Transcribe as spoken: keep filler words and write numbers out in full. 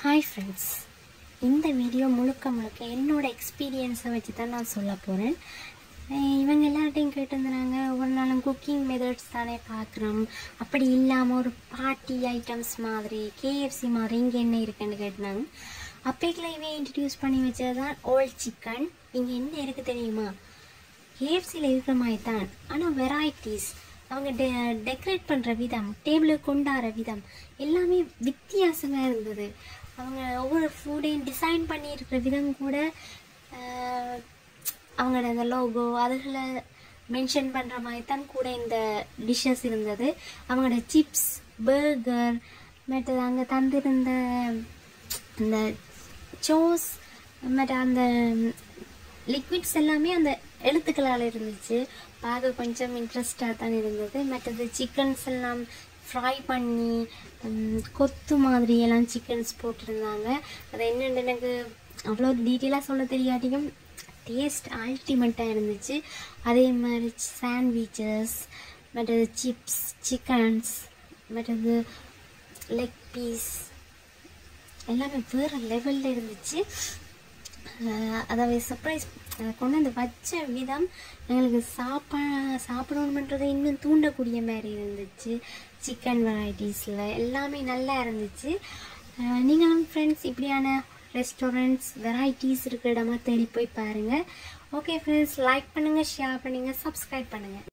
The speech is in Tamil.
Hi friends, இந்த வீடியோ முழுக்க முழுக்க என்னோட எக்ஸ்பீரியன்ஸை வச்சு தான் நான் சொல்ல போகிறேன். இவங்க எல்லார்ட்டையும் கேட்டிருந்தாங்க, ஒரு நாளும் குக்கிங் மெத்தட்ஸ் தானே பார்க்குறோம், அப்படி இல்லாமல் ஒரு பார்ட்டி ஐட்டம்ஸ் மாதிரி கேஎஃப்சி மாதிரி இங்கே என்ன இருக்குன்னு கேட்டாங்க. அப்பேக்கில் இவன் இன்ட்ரடியூஸ் பண்ணி வச்சது தான் ஓல்ட் சிக்கன். இங்கே என்ன இருக்குது தெரியுமா? கேஎஃப்சியில் இருக்கிற மாதிரி தான், ஆனால் வெரைட்டிஸ், அவங்க டெ டெக்கரேட் பண்ணுற விதம், டேபிளுக்கு கொண்டாடுற விதம் எல்லாமே வித்தியாசமாக இருந்தது. அவங்க ஒவ்வொரு ஃபுட்டையும் டிசைன் பண்ணியிருக்கிற விதம் கூட அவங்களோட அந்த லோகோ அதுகளை மென்ஷன் பண்ணுற மாதிரி தான் கூட இந்த டிஷ்ஷஸ் இருந்தது. அவங்களோட சிப்ஸ், பர்கர், மற்றது அங்கே தந்திருந்த அந்த சோஸ், மற்ற அந்த லிக்விட்ஸ் எல்லாமே அந்த எழுத்துக்களால் இருந்துச்சு. பார்க்க கொஞ்சம் இன்ட்ரெஸ்டாக தான் இருந்தது. மற்றது சிக்கன்ஸ் எல்லாம் ஃப்ரை பண்ணி கொத்து மாதிரி எல்லாம் சிக்கன்ஸ் போட்டிருந்தாங்க. அது என்னென்னு எனக்கு அவ்வளோ டீட்டெயிலாக சொல்ல தெரியாட்டியும் டேஸ்ட் அல்டிமேட்டாக இருந்துச்சு. அதே மாதிரி சாண்ட்விச்சஸ், மற்றது சிப்ஸ், சிக்கன்ஸ், மற்றது லெக் பீஸ் எல்லாமே வேறு லெவலில் இருந்துச்சு. அதாவது சர்ப்ரைஸ் கொண்டு வந்து வச்ச விதம் எங்களுக்கு சாப்பா சாப்பிடணுன்றதை இன்னும் தூண்டக்கூடிய மாதிரி இருந்துச்சு. சிக்கன் வெரைட்டிஸில் எல்லாமே நல்லா இருந்துச்சு. நீங்களும் ஃப்ரெண்ட்ஸ் இப்படியான ரெஸ்டாரண்ட்ஸ் வெரைட்டிஸ் இருக்கிற இடமா தேடி போய் பாருங்கள். ஓகே ஃப்ரெண்ட்ஸ், லைக் பண்ணுங்கள், ஷேர் பண்ணுங்கள், சப்ஸ்கிரைப் பண்ணுங்கள்.